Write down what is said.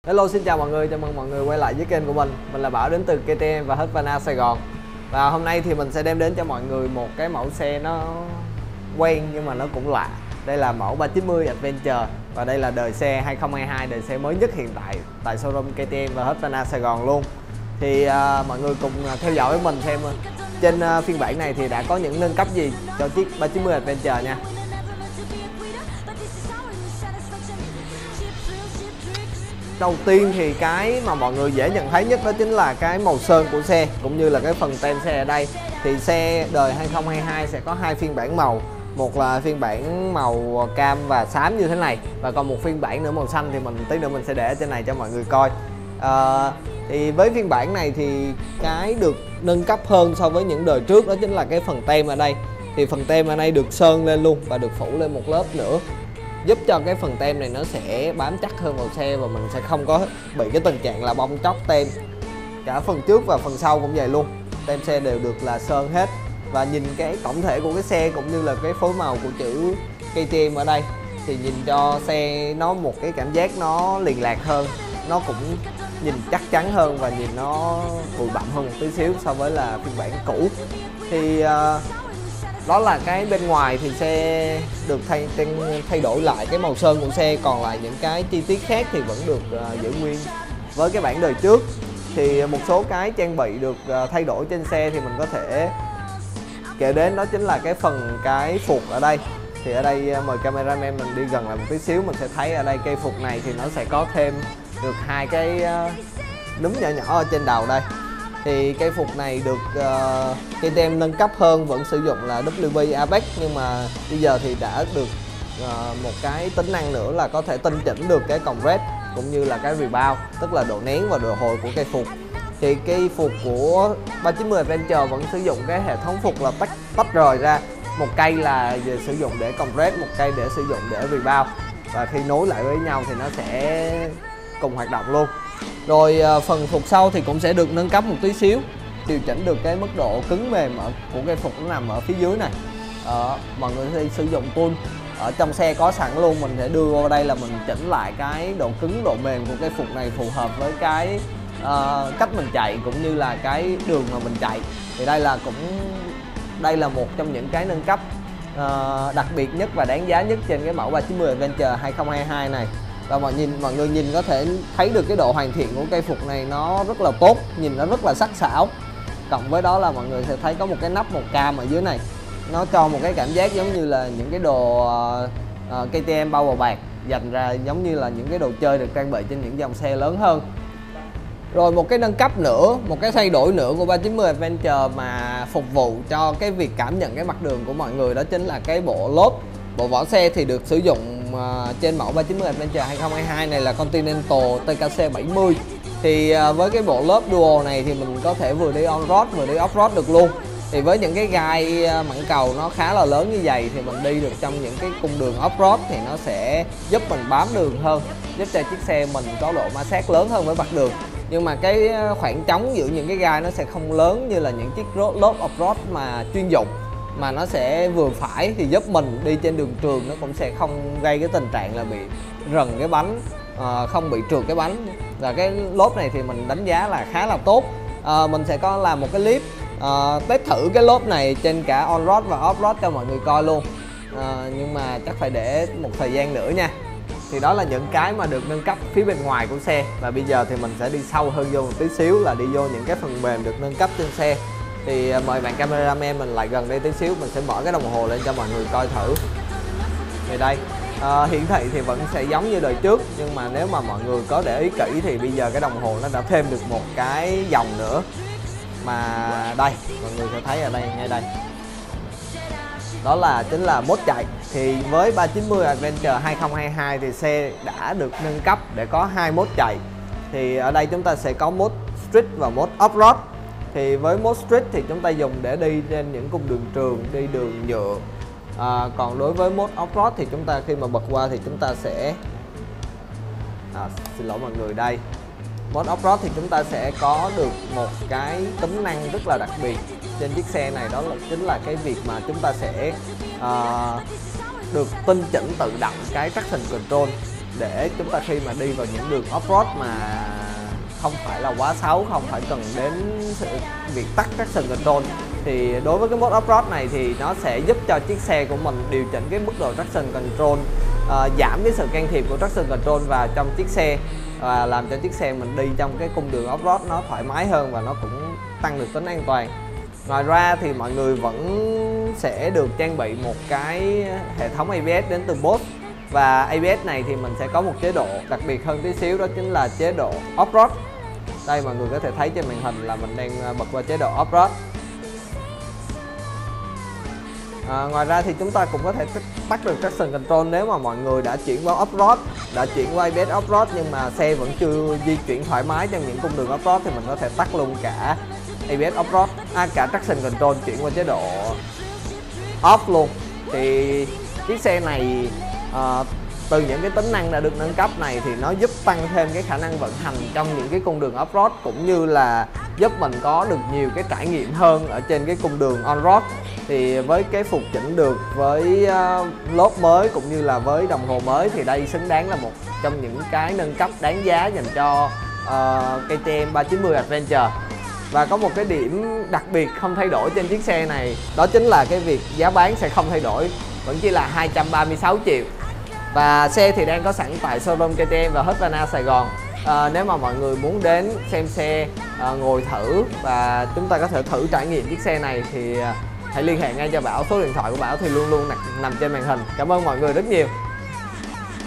Hello, xin chào mọi người, chào mừng mọi người quay lại với kênh của mình. Mình là Bảo đến từ KTM và Husqvarna Sài Gòn. Và hôm nay thì mình sẽ đem đến cho mọi người một cái mẫu xe nó quen nhưng mà nó cũng lạ. Đây là mẫu 390 Adventure và đây là đời xe 2022, đời xe mới nhất hiện tại showroom KTM và Husqvarna Sài Gòn luôn. Thì mọi người cùng theo dõi với mình xem trên phiên bản này thì đã có những nâng cấp gì cho chiếc 390 Adventure nha. Đầu tiên thì cái mà mọi người dễ nhận thấy nhất đó chính là cái màu sơn của xe cũng như là cái phần tem xe ở đây. Thì xe đời 2022 sẽ có hai phiên bản màu, một là phiên bản màu cam và xám như thế này, và còn một phiên bản nữa màu xanh thì tí nữa mình sẽ để ở trên này cho mọi người coi. Thì với phiên bản này thì cái được nâng cấp hơn so với những đời trước đó chính là cái phần tem ở đây. Thì phần tem ở đây được sơn lên luôn và được phủ lên một lớp nữa, giúp cho cái phần tem này nó sẽ bám chắc hơn vào xe và mình sẽ không có bị cái tình trạng là bong tróc tem. Cả phần trước và phần sau cũng vậy luôn, tem xe đều được là sơn hết. Và nhìn cái tổng thể của cái xe cũng như là cái phối màu của chữ KTM ở đây thì nhìn cho xe nó một cái cảm giác nó liền lạc hơn, nó cũng nhìn chắc chắn hơn và nhìn nó bụi bặm hơn một tí xíu so với là phiên bản cũ. Thì đó là cái bên ngoài thì xe được thay đổi lại cái màu sơn của xe, còn lại những cái chi tiết khác thì vẫn được giữ nguyên với cái bản đời trước. Thì một số cái trang bị được thay đổi trên xe thì mình có thể kể đến đó chính là cái phần cái phục ở đây. Thì ở đây mời cameraman mình đi gần lại một tí xíu, mình sẽ thấy ở đây cây phục này thì nó sẽ có thêm được hai cái núm nhỏ nhỏ ở trên đầu đây. Thì cây phục này được KTM nâng cấp hơn, vẫn sử dụng là WP Apex, nhưng mà bây giờ thì đã được một cái tính năng nữa là có thể tinh chỉnh được cái compress cũng như là cái rebound, tức là độ nén và độ hồi của cây phục. Thì cây phục của 390 Adventure vẫn sử dụng cái hệ thống phục là tách rời ra, một cây là sử dụng để compress, một cây để sử dụng để rebound, và khi nối lại với nhau thì nó sẽ cùng hoạt động luôn. Rồi phần phục sau thì cũng sẽ được nâng cấp một tí xíu, điều chỉnh được cái mức độ cứng mềm của cây phục nó nằm ở phía dưới này. Mọi người sẽ sử dụng tool ở trong xe có sẵn luôn, mình sẽ đưa vào đây là mình chỉnh lại cái độ cứng độ mềm của cây phục này phù hợp với cái cách mình chạy cũng như là cái đường mà mình chạy. Thì đây là một trong những cái nâng cấp đặc biệt nhất và đáng giá nhất trên cái mẫu 390 Adventure 2022 này. Và mọi người nhìn có thể thấy được cái độ hoàn thiện của cây phục này nó rất là tốt, nhìn nó rất là sắc sảo. Cộng với đó là mọi người sẽ thấy có một cái nắp màu cam ở dưới này, nó cho một cái cảm giác giống như là những cái đồ KTM bao bầu bạc dành ra, giống như là những cái đồ chơi được trang bị trên những dòng xe lớn hơn. Rồi một cái nâng cấp nữa, một cái thay đổi nữa của 390 Adventure mà phục vụ cho cái việc cảm nhận cái mặt đường của mọi người, đó chính là cái bộ lốp. Bộ vỏ xe thì được sử dụng trên mẫu 390 Adventure 2022 này là Continental TKC 70. Thì với cái bộ lốp Dual này thì mình có thể vừa đi on-road vừa đi off-road được luôn. Thì với những cái gai mảng cầu nó khá là lớn như vậy thì mình đi được trong những cái cung đường off-road thì nó sẽ giúp mình bám đường hơn, giúp cho chiếc xe mình có độ ma sát lớn hơn với mặt đường. Nhưng mà cái khoảng trống giữa những cái gai nó sẽ không lớn như là những chiếc lốp off-road mà chuyên dụng, mà nó sẽ vừa phải, thì giúp mình đi trên đường trường nó cũng sẽ không gây cái tình trạng là bị rần cái bánh, không bị trượt cái bánh. Và cái lốp này thì mình đánh giá là khá là tốt. Mình sẽ có làm một cái clip test thử cái lốp này trên cả on-road và off-road cho mọi người coi luôn, nhưng mà chắc phải để một thời gian nữa nha. Thì đó là những cái mà được nâng cấp phía bên ngoài của xe. Và bây giờ thì mình sẽ đi sâu hơn vô một tí xíu, là đi vô những cái phần mềm được nâng cấp trên xe. Thì mời bạn cameraman mình lại gần đây tí xíu, mình sẽ mở cái đồng hồ lên cho mọi người coi thử. Thì đây, hiển thị thì vẫn sẽ giống như đời trước, nhưng mà nếu mà mọi người có để ý kỹ thì bây giờ cái đồng hồ nó đã thêm được một cái dòng nữa. Mà đây, mọi người sẽ thấy ở đây, ngay đây, đó chính là mode chạy. Thì với 390 Adventure 2022 thì xe đã được nâng cấp để có hai mode chạy. Thì ở đây chúng ta sẽ có mode Street và mode Off-road. Thì với mode Street thì chúng ta dùng để đi trên những cung đường trường, đi đường nhựa. Còn đối với mode Off-road thì chúng ta khi mà bật qua thì chúng ta sẽ xin lỗi mọi người, đây mode Off-road thì chúng ta sẽ có được một cái tính năng rất là đặc biệt trên chiếc xe này, đó chính là cái việc mà chúng ta sẽ được tinh chỉnh tự động cái traction control. để chúng ta khi mà đi vào những đường off-road mà không phải là quá xấu, không phải cần đến việc tắt traction control, thì đối với cái mode off-road này thì nó sẽ giúp cho chiếc xe của mình điều chỉnh cái mức độ traction control, giảm cái sự can thiệp của traction control vào trong chiếc xe, và làm cho chiếc xe mình đi trong cái cung đường off-road nó thoải mái hơn và nó cũng tăng được tính an toàn. Ngoài ra thì mọi người vẫn sẽ được trang bị một cái hệ thống ABS đến từ Bosch, và ABS này thì mình sẽ có một chế độ đặc biệt hơn tí xíu, đó chính là chế độ off-road. Đây mọi người có thể thấy trên màn hình là mình đang bật qua chế độ off-road. Ngoài ra thì chúng ta cũng có thể tắt được traction control nếu mà mọi người đã chuyển qua off-road, đã chuyển qua ABS off-road nhưng mà xe vẫn chưa di chuyển thoải mái trong những cung đường off-road thì mình có thể tắt luôn cả ABS off-road, cả traction control, chuyển qua chế độ off luôn. Thì chiếc xe này từ những cái tính năng đã được nâng cấp này thì nó giúp tăng thêm cái khả năng vận hành trong những cái cung đường off-road, cũng như là giúp mình có được nhiều cái trải nghiệm hơn ở trên cái cung đường on-road. Thì với cái phục chỉnh được với lốp mới cũng như là với đồng hồ mới thì đây xứng đáng là một trong những cái nâng cấp đáng giá dành cho KTM 390 Adventure. Và có một cái điểm đặc biệt không thay đổi trên chiếc xe này, đó chính là cái việc giá bán sẽ không thay đổi, vẫn chỉ là 236 triệu. Và xe thì đang có sẵn tại showroom KTM và Husqvarna Sài Gòn. Nếu mà mọi người muốn đến xem xe, ngồi thử và chúng ta có thể thử trải nghiệm chiếc xe này thì hãy liên hệ ngay cho Bảo. Số điện thoại của Bảo thì luôn luôn nằm trên màn hình. Cảm ơn mọi người rất nhiều.